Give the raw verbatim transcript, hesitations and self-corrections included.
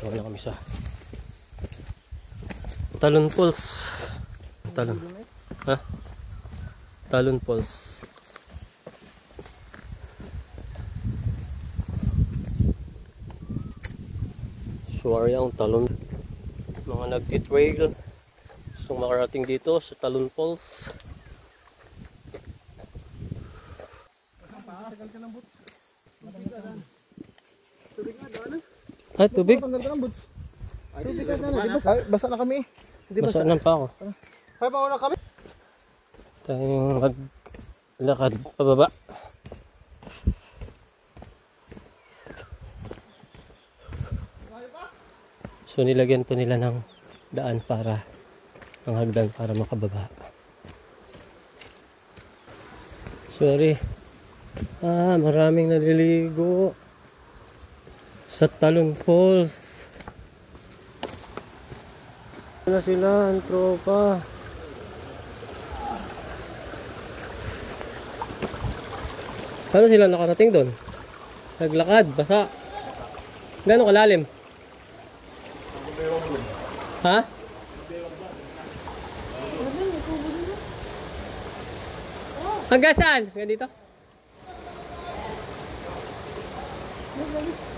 Tawa na kami sa Talon Falls. Talon. Ha? Talon Falls. Suwari ang Talon. Mga nagti-trail. Gusto makarating dito sa Talon Falls. Ah, tubig? Basa na kami. Basa na pa ako. Ay, mauna kami. Tayong maglakad pababa. So nilagyan to nila ng daan para ang hagdan para makababa. Sorry. Ah, maraming naliligo sa Talon Falls. Na sila ang tropa. Paano sila nakarating doon? Naglakad, basa. Gano'ng kalalim? Ha? Hanggang saan? Hanggang dito?